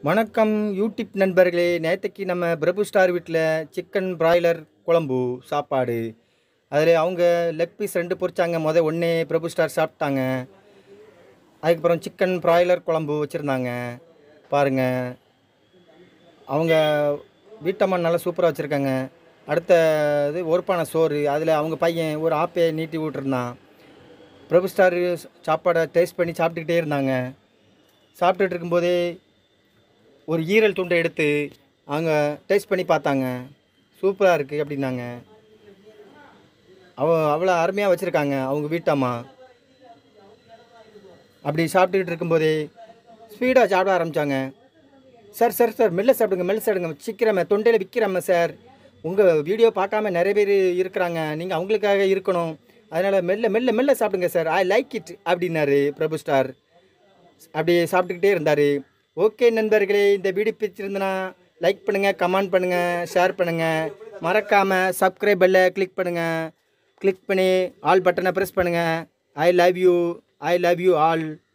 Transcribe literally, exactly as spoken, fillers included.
வணக்கம் யூடியூப் நண்பர்களே. நேற்றுக்கு நம்ம பிரபு ஸ்டார் வீட்டில் சிக்கன் பிராய்லர் குழம்பு சாப்பாடு, அதில் அவங்க லெக் பீஸ் ரெண்டு பொரிச்சாங்க. மொதல் ஒன்றே பிரபு ஸ்டார் சாப்பிட்டாங்க. அதுக்கப்புறம் சிக்கன் பிராய்லர் குழம்பு வச்சுருந்தாங்க. பாருங்கள், அவங்க வீட்டம்மா நல்லா சூப்பராக வச்சுருக்காங்க. அடுத்த இது ஒரு பானை சோறு, அதில் அவங்க பையன் ஒரு ஆப்பையை நீட்டி விட்டுருந்தான். பிரபு ஸ்டார் சாப்பாடை டேஸ்ட் பண்ணி சாப்பிட்டுக்கிட்டே இருந்தாங்க. சாப்பிட்டுட்டு இருக்கும்போதே ஒரு ஈரல் துண்டை எடுத்து அவங்க டேஸ்ட் பண்ணி பார்த்தாங்க. சூப்பராக இருக்குது அப்படின்னாங்க. அவ அவ்வளோ அருமையாக வச்சுருக்காங்க அவங்க வீட்டம்மா. அப்படி சாப்பிட்டுக்கிட்டு இருக்கும்போதே ஸ்பீடாக சாப்பிட ஆரம்பித்தாங்க. சார் சார் சார் மெல்ல சாப்பிடுங்க, மெல்ல சாப்பிடுங்க, சீக்கிரமே தொண்டையில் விற்கிறாம சார். உங்கள் வீடியோ பார்க்காம நிறைய பேர் இருக்கிறாங்க, நீங்கள் அவங்களுக்காக இருக்கணும், அதனால் மெல்ல மெல்ல மெல்ல சாப்பிடுங்க சார், ஐ லைக் இட் அப்படின்னாரு பிரபு ஸ்டார். அப்படி சாப்பிட்டுக்கிட்டே இருந்தார். ஓகே நண்பர்களே, இந்த வீடியோ பிடிச்சிருந்தனா லைக் பண்ணுங்கள், கமெண்ட் பண்ணுங்கள், ஷேர் பண்ணுங்கள். மறக்காமல் சப்ஸ்கிரைப் பெல்லை கிளிக் பண்ணுங்கள். கிளிக் பண்ணி ஆல் பட்டனை ப்ரெஸ் பண்ணுங்கள். I love you, I love you all.